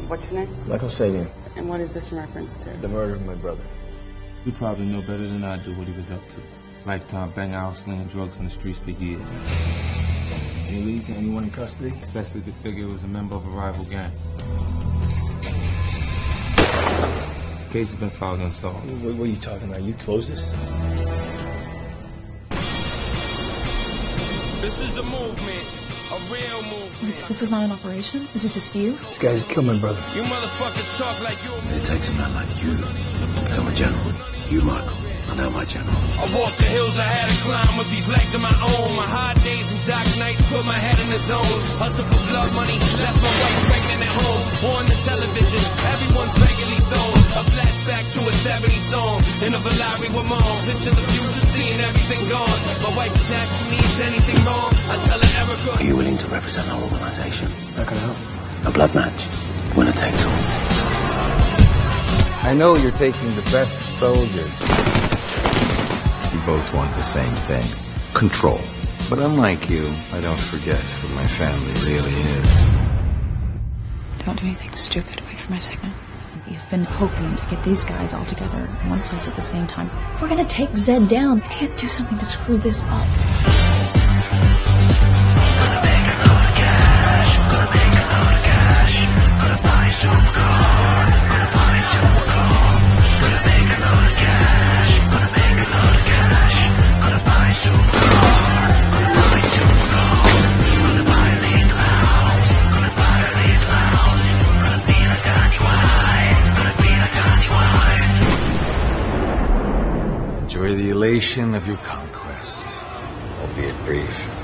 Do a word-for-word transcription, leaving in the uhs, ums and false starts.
What's your name? Michael Sabian. And what is this in reference to? The murder of my brother. You probably know better than I do what he was up to. Lifetime bang out slinging drugs on the streets for years. Any leads? Anyone in custody? Best we could figure was a member of a rival gang. The case has been filed unsolved. What, what are you talking about? You close this? This is a movement, a real movement. Wait, so this is not an operation? This is just you? This guy's killed my brother. You motherfuckers talk like you. It takes a man like you to become a general. You, Michael, are now my general. I walked the hills, I had to climb with these legs of my own. My hard days and dark nights put my head in the zone. Hustle for blood money, left my wife pregnant at home. On the television, everyone's regularly stoned. A flashback to a seventies song in a Valari with mom. Picture the future, seeing everything gone. My wife is asking me, is anything wrong? I tell her, Erica. Are you willing to represent our organization? How can I help? A blood match. Winner takes all. I know you're taking the best soldiers. We both want the same thing, control. But unlike you, I don't forget who my family really is. Don't do anything stupid. Wait for my signal. You've been hoping to get these guys all together in one place at the same time. We're gonna take Zed down. You can't do something to screw this up. Gonna make a lot of cash. Gonna make a lot of cash. Gonna buy some car. Gonna buy some car. Gonna make a lot of cash. Gonna make a lot of cash. Gonna buy some car. Gonna buy some car. Gonna buy a little house. Gonna buy a little house. Gonna be a tiny wife. Gonna be a tiny wife. Enjoy the elation of your conquest, albeit brief.